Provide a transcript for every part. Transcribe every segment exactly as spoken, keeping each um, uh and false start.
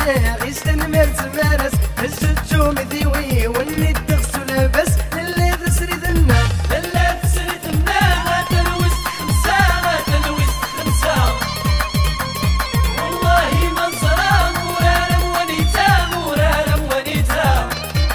الدنا غيشتن مرت مارس الجوجو مذيوي واللي تغسو لاباس اللي تسري دنا اللي تسري دنا غتلوس خمسة غتلوس خمسة والله ما نصرى مورانا موانيتا مورانا موانيتا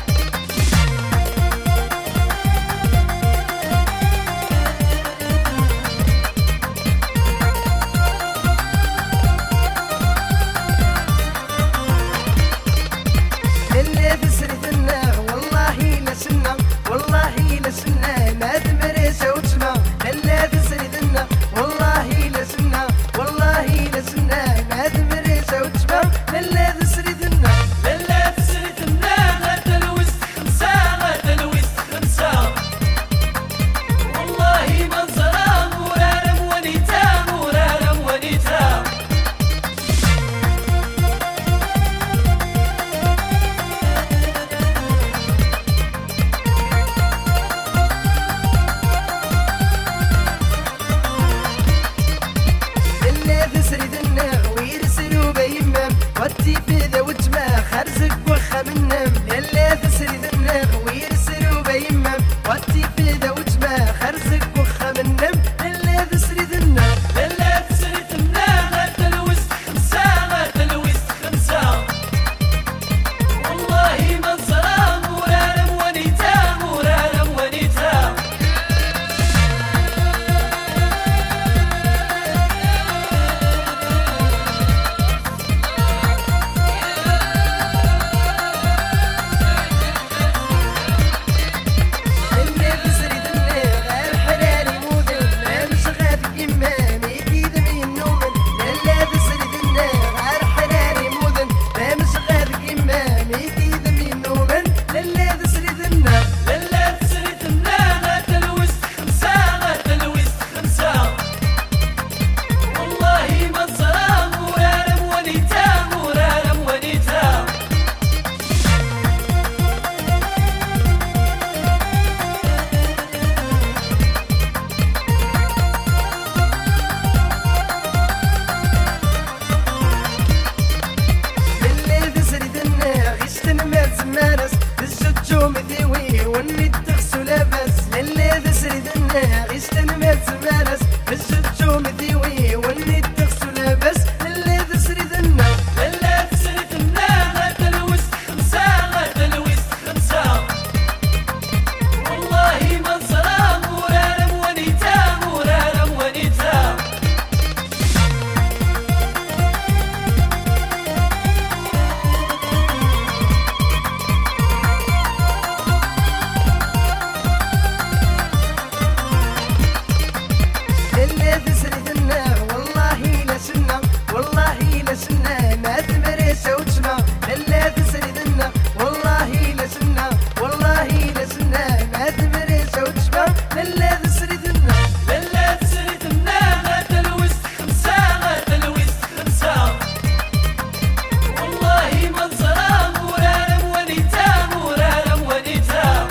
اللي تسري دنا والله لا سنة والله لا سنة ما تمرسة وتسمع اللي تسري دنا والله لا سنة والله لا سنة ما تمرسة وتسمع اللي تسري دنا اللي تسري دنا غتلوس خمسة غتلوس خمسة والله ما نصرى مورانا موانيتا مورانا موانيتا تسري دنا ويرسلوا بيمام ودي في ذا وجمع خرزك وخا منام اللي تسري دنا ويرسلوا بيمام ودي في ذا وجمع خرزك وخا منام اللي تسري دنا اللي تسري دنا غتلوس خمسة غتلوس خمسة والله ما نصرى مورانا موانيتا مورانا موانيتا اللي تسري دنا غير حلالي مودن ما مش غادي إمامي كيد من نومن اللي تسري دنا غير حلالي مودن ما مش غادي إمامي كيد من نومن اللي تسري دنا اللي تسري دنا غتلوس خمسة غتلوس خمسة والله ما نصرى مورانا موانيتا مورانا موانيتا اللي تسري دنا غيشتن مارس مارس الجوجو مذيوي واللي تغسو لاباس اللي تسري دنا غيشتن مارس مارس الجوجو مذيوي واللي تغسو لاباس اللي تسري دنا اللي تسري دنا غتلوس خمسة غتلوس خمسة والله ما نصرى مورانا موانيتا مورانا موانيتا اللي تسري دنا والله لا سنة والله لا سنة ما تمرسة وتسمع اللي تسري دنا والله لا سنة والله لا سنة ما تمرسة وتسمع اللي تسري دنا اللي تسري دنا غتلوس خمسة غتلوس خمسة والله ما نصرى مورانا موانيتا مورانا موانيتا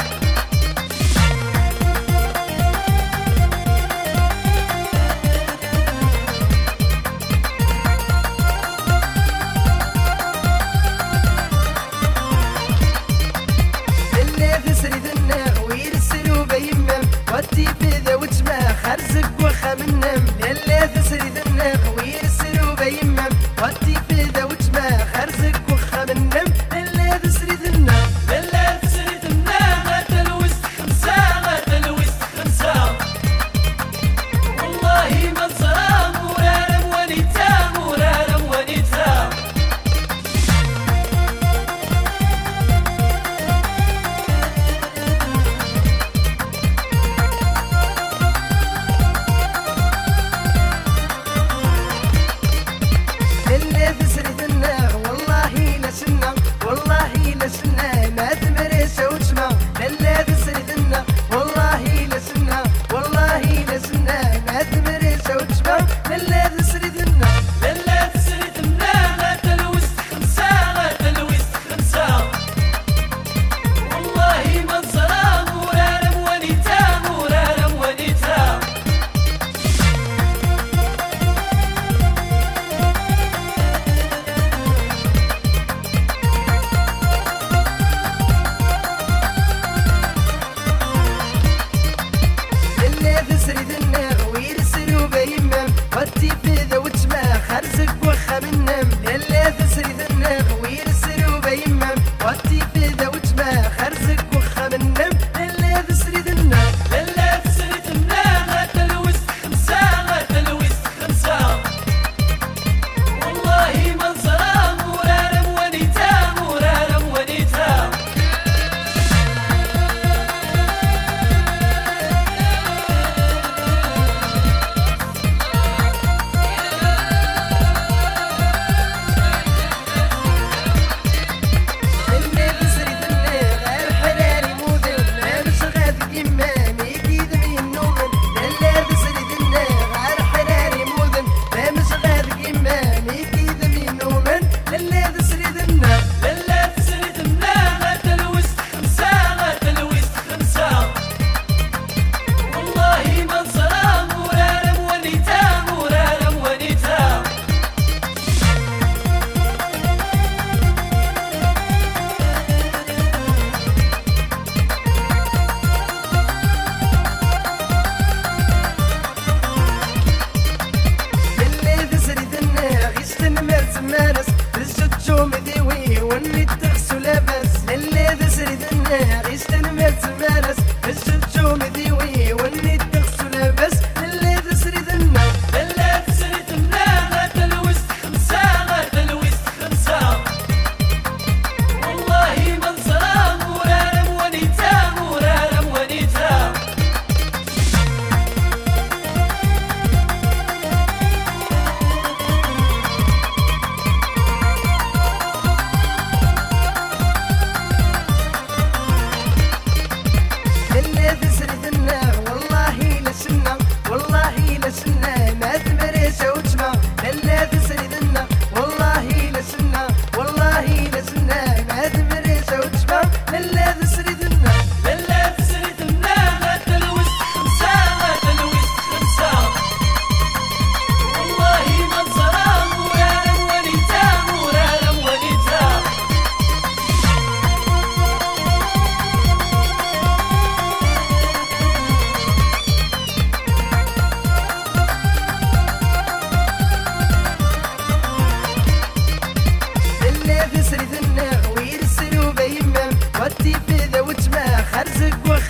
اللي تسري دنا ويرسلوا بيمام ودي في ذا وجمع خرزك وخا منام اللي تسري دنا ويرسلوا بيمام ودي في ذا وجمع خرزك وخا منام اللي تسري دنا اللي تسري دنا غتلوس خمسة غتلوس خمسة والله ما نصرى مورانا موانيتا مورانا موانيتا اللي تسري دنا والله لا سنة والله لا سنة ما تمرسة وتسمع اللي تسري دنا والله لا سنة والله لا سنة ما تمرسة وتسمع اللي تسري دنا اللي تسري دنا غتلوس خمسة غتلوس خمسة والله ما نصرى مورانا موانيتا مورانا موانيتا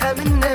منا